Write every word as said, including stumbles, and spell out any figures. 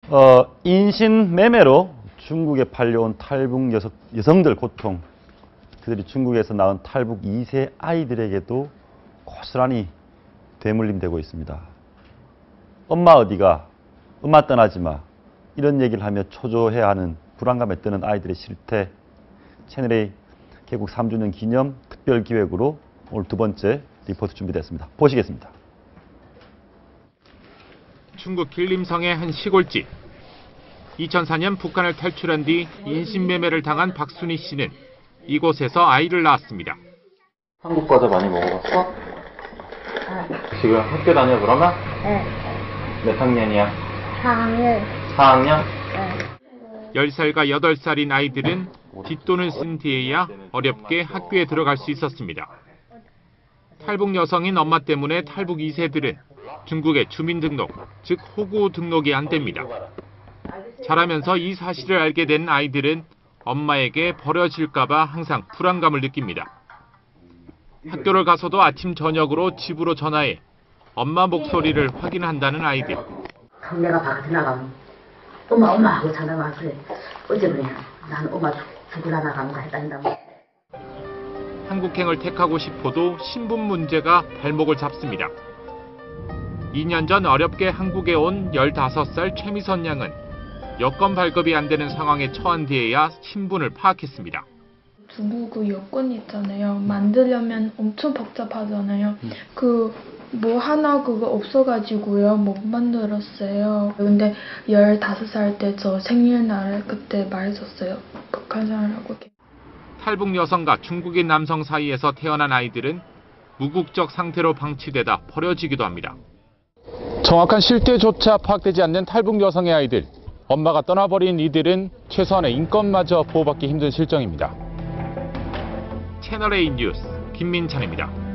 어, 인신매매로 중국에 팔려온 탈북 여성, 여성들 고통, 그들이 중국에서 낳은 탈북 이 세 아이들에게도 고스란히 되물림되고 있습니다. 엄마 어디가? 엄마 떠나지 마. 이런 얘기를 하며 초조해야 하는 불안감에 뜨는 아이들의 실태, 채널A 개국 삼 주년 기념 특별 기획으로 오늘 두 번째 리포트 준비됐습니다. 보시겠습니다. 중국 길림성의 한 시골집. 이천사 년 북한을 탈출한 뒤 인신매매를 당한 박순희 씨는 이곳에서 아이를 낳았습니다. 한국 과자 많이 먹어봤어? 응. 지금 학교 다녀 그러면? 응. 몇 학년이야? 사 학년. 사 학년? 응. 열 살과 여덟 살인 아이들은 뒷돈을 쓴 뒤에야 어렵게 학교에 들어갈 수 있었습니다. 탈북 여성인 엄마 때문에 탈북 이 세들은 중국의 주민등록, 즉 호구 등록이 안 됩니다. 자라면서 이 사실을 알게 된 아이들은 엄마에게 버려질까 봐 항상 불안감을 느낍니다. 학교를 가서도 아침 저녁으로 집으로 전화해 엄마 목소리를 확인한다는 아이들. 내가 바깥에 나가면 엄마 엄마 하고 전화가 그래. 어제 그냥 나는 엄마 죽으라 나간다 했단다. 한국행을 택하고 싶어도 신분 문제가 발목을 잡습니다. 이 년 전 어렵게 한국에 온 열다섯 살 최미선 양은 여권 발급이 안 되는 상황에 처한 뒤에야 신분을 파악했습니다. 중국 그 여권 있잖아요. 만들려면 엄청 복잡하잖아요. 음. 그 뭐 하나 그거 없어가지고요. 못 만들었어요. 근데 열다섯 살 때 저 생일날 그때 말해줬어요. 북한 사람하고. 탈북 여성과 중국인 남성 사이에서 태어난 아이들은 무국적 상태로 방치되다 버려지기도 합니다. 정확한 실태조차 파악되지 않는 탈북 여성의 아이들. 엄마가 떠나버린 이들은 최소한의 인권마저 보호받기 힘든 실정입니다. 채널A 뉴스 김민찬입니다.